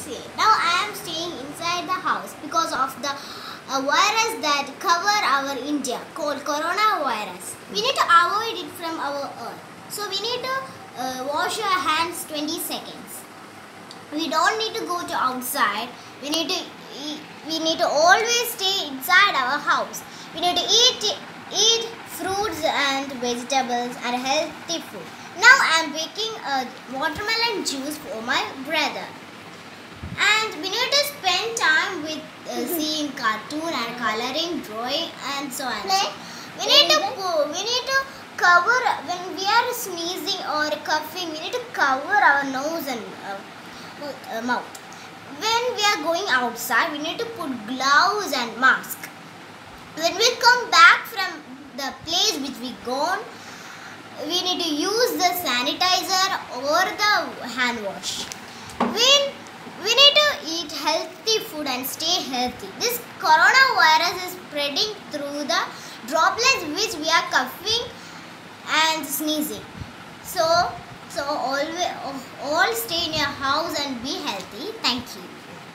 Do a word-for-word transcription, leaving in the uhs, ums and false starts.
say. Now I am staying inside the house because of the uh, virus that cover our India called coronavirus. We need to avoid it from our earth. So we need to uh, wash our hands twenty seconds. We don't need to go to outside. We need to eat, we need to always stay inside our house. We need to eat eat fruits and vegetables and healthy food. Now I am making a watermelon juice for my brother. And we need to spend time with uh, seeing cartoon and coloring, drawing and so on. We need to we need to cover when we are sneezing or coughing. We need to cover our nose and uh, uh, mouth. When we are going outside, we need to put gloves and mask. When we come back from the place which we gone, we need to use the sanitizer or the hand wash. When we need to eat healthy food and stay healthy. This coronavirus is spreading through the droplets which we are coughing and sneezing. So, so always, all stay in your house and be healthy. Thank you.